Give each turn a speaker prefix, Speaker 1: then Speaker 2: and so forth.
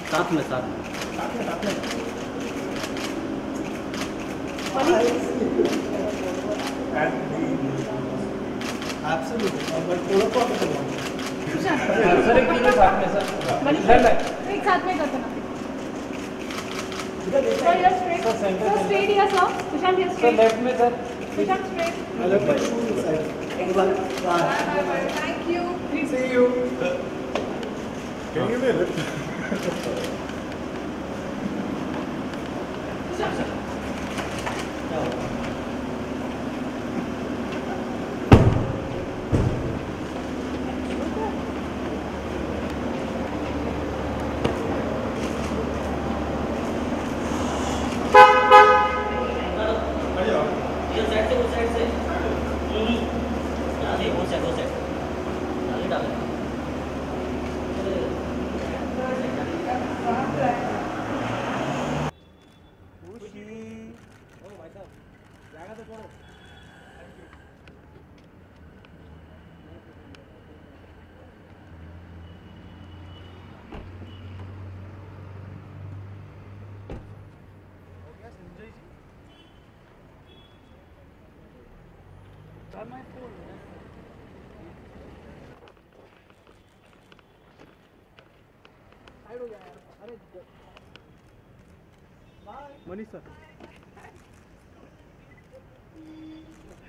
Speaker 1: साथ में साथ में
Speaker 2: Absolutely. But थोड़ा तो आपको करना
Speaker 3: सर एक वीडियो साथ में सर
Speaker 4: एक साथ में करते ना सर यार स्ट्रेट सर स्ट्रेट या सर सुशांत या
Speaker 3: सर
Speaker 4: स्ट्रेट
Speaker 3: लेफ्ट में sir
Speaker 4: Sushant straight
Speaker 2: I love my shoes inside.
Speaker 4: Thank you
Speaker 2: See you. Can you give me a lift? Manish sir.